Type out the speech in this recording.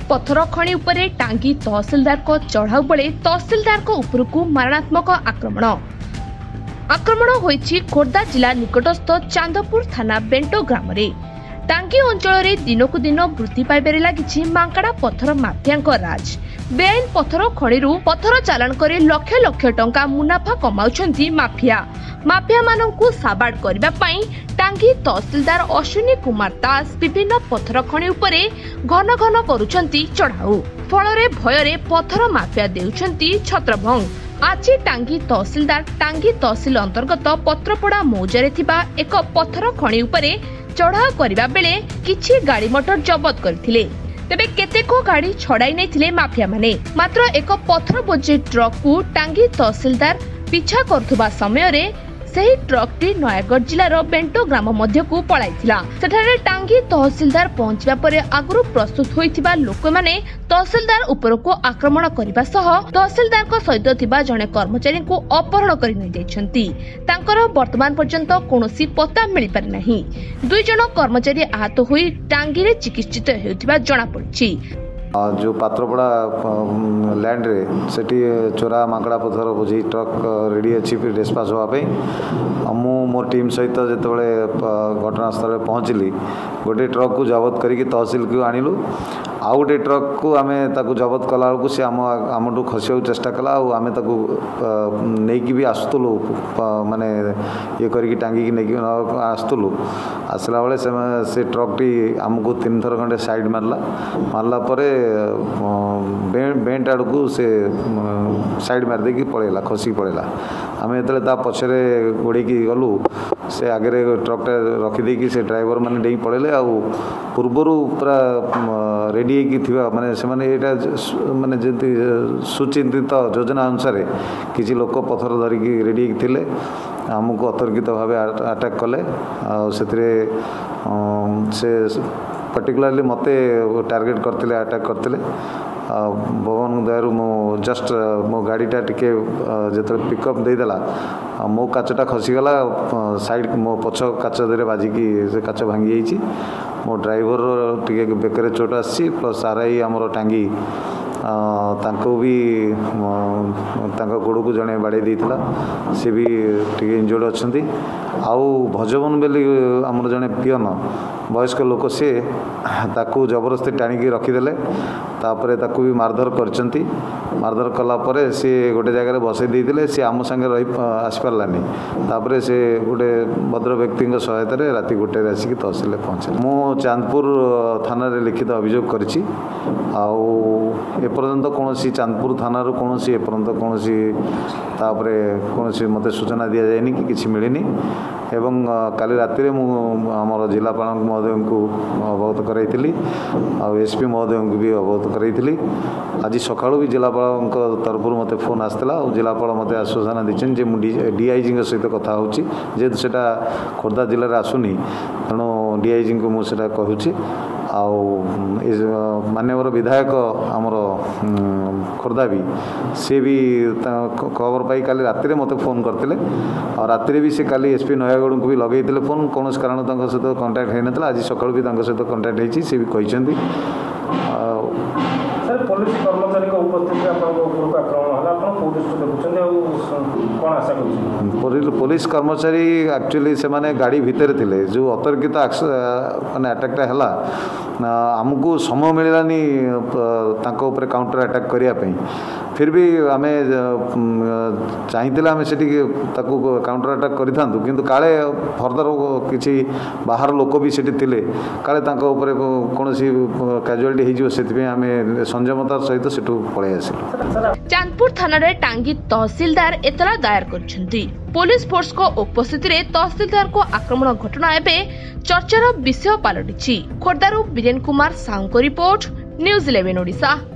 पत्थर खणी उपरे टांगी तहसीलदार को चढ़ाऊ बेले तहसीलदार को उपरकू मारणात्मक आक्रमण होईछि खोर्धा जिला निकटस्थ चांदपुर थाना बेंटो ग्राम रे। टांगी अंचल दिनकू दिन वृद्धि पाइबारे लागिछि मांकड़ा पत्थर माफियांक राज। बेआईन पत्थर खणीरू पत्थर चालाण करे लक्ष लक्ष टंका मुनाफा कमाउछन्ति माफिया। माफिया माननकू साबाड़ करबा पई टांगी तहसीलदार अश्विनी कुमार दास विभिन्न पत्थर खणी उपरे घन घन करूछन्ति चढ़ाऊ। फलरे भयरे पत्थर माफिया देउछन्ति छत्रभंग। आज टांगी तहसीलदार टांगी तहसील अंतर्गत पत्रपड़ा मौजारे थिबा एक पत्थर खणी उपरे चढ़ाऊ करबा बेले किछि गाड़ी मोटर जबत करथिले। तेबे केतेको गाड़ी छड़ाई नैथिले माफिया माने। मात्र एक पत्थर बोझे ट्रक को टांगी तहसीलदार पिछा करथुबा समय रे सही ट्रकटी नयागढ़ जिलार बेंटो ग्राम मध्य को पळाइथिला। सेठारे टांगी तहसीलदार पहुंचबा परे आगरु प्रस्तुत होइथिबा लोक माने तहसीलदार ऊपर को आक्रमण करबा सह तहसीलदार को सहित थिबा जणे कर्मचारी को अपहरण करि नै दैछन्ती। तांकर वर्तमान पर्यंत कोनोसी पता मिलि पारि नाही। दुई जण कर्मचारी आहत होई टांगी रे चिकित्सित हेउथिबा जणा पड़छि। जो पात्रपड़ा लैंड रे सेठी चोरा मांकड़ा पत्थर बोझी ट्रक रेडी अच्छी डिस्पाच होगापी मोर टीम सहित जिते घटनास्थल पहुँचली गोटे ट्रक को जबत करके तहसील को आणिलु। आउ गोटे ट्रक को आम जबत कला बेलू सी आमठू खसा चेष्टा कला आम नहीं भी आसुलु माने ये करके टांगी नहीं आसुलु। आसला बेले से ट्रकटी आमको 3 थर खंडे साइड मारला परे बेंट आड़ को से साइड मार देकी पड़ेगा खसिक पड़ेगा। आम जो पछरे गोड़ी गलु से आगे ट्रकटा रखीदे से ड्राइवर मैंने डेई पड़े आ पूर्वर पूरा रेडी माने से माने एटा माने जंती सुचिंतित योजना अनुसार किसी लोक पत्थर धरिकी रेडी थिले आमको अतर्कित भाव अटैक कले से पर्टिकुलरली मते टार्गेट करते अटैक करते। भगवान दयारू मो जस्ट मो गाड़ीटा टिके जो पिकअप देदेला मो काचटा खसीगला साइड मो पछ काच दे बाजिकी से काच भांगी जाइए। मो ड्राइवर टिके बेकर चोट आसी प्लस आरआई आमर टांगी तांको भी गोड़ को जड़े बाड़े देता सी भी टे इंजर्ड अच्छा। आउ भजबन बेली आमर जड़े पियन वयस्क लोक सी ताकू जबरदस्ती टाणी रखीदे तापर ताकू भी मारधर करचंती। मारधर कला परे सी गोटे जगह बसई देते सी आम संगे रही आसपारानी तापर से गोटे भद्र व्यक्ति सहायतार राति 1 आसिक तहसील पहुँचे। मो चांदपुर थाना रे लिखित अभियोग करिछि एपर्यंत कौन चांदपुर थाना कौन एपर्यंत कौन तापरे कौन मते सूचना दि जाएनि कि किछि मिलिनी। एवं काली राति आमर जिलापाल महोदय को अवगत कराइली एसपी महोदय को भी अवगत कराइली। आज सका भी जिलापाल तरफ मते फोन आसला जिलापाल मते आश्वासन देछन जे डीआईजी सहित कथा होची जेहेतु सेटा खोर्धा जिले में आसुनी तेणु डीआईजी को मुझे कहूँ। माननीय विधायक आमर खोर्धा भी सी भी खबर पाई काली राति मते फोन करते और राति भी से काली एसपी नयागढ़ को भी लगे फोन कौन कारण सहित कंटाक्ट होता। आज सका भी सहित कंटाक्ट होती सी भी कहते। पुलिस कर्मचारी उपस्थित पुलिस कर्मचारी एक्चुअली से माने गाड़ी भितर थिले जो अतर्कित माने अटैकटा हला आमको समय मिलानी तांको ऊपर काउंटर अटैक करिया पई। फिर भी आम चाहिए आम से काउंटर अटैक करूँ किंतु काले फर्दर किसी बाहर लोक भी सेठी थिले काले कौन कैजुआलिटी हो आम संयमतार सहित सेठू पलि आस। चांदपुर थाना रे टांगी तहसीलदार एतला दायर करछन्ती। पुलिस फोर्स को उपस्थिति रे तहसीलदार को आक्रमण घटना एबे चर्चार विषय पलटिछि। खोर्धारू बीरेन कुमार साहू को रिपोर्ट न्यूज 11 ओडिशा।